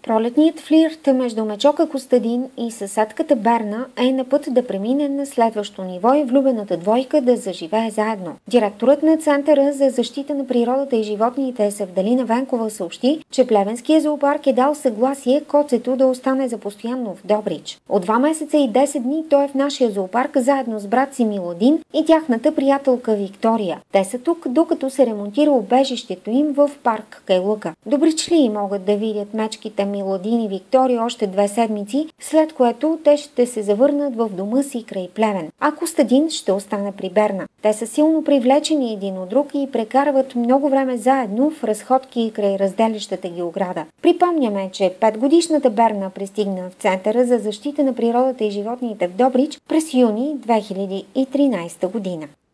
Пролетният флирт между Мечока Костадин и съседката Берна е на път да премине на следващо ниво и влюбената двойка да заживее заедно. Директорът на Центъра за защита на природата и животните Севдалина Венкова съобщи, че Плевенския зоопарк е дал съгласие коцето да остане за постоянно в Добрич. От 2 месеца и 10 дни той е в нашия зоопарк заедно с брат си Милодин и тяхната приятелка Виктория. Те са тук, докато се ремонтира убежището им в парк Кайлъка. Добричли могат да видят мечките Милодин и Виктория още 2 седмици, след което те ще се завърнат в дома си край Плевен, а Костадин ще остане при Берна. Те са силно привлечени един от друг и прекарват много време заедно в разходки край разделящата ги ограда. Припомняме, че 5-годишната Берна пристигна в Центъра за защита на природата и животните в Добрич през юни 2013 година.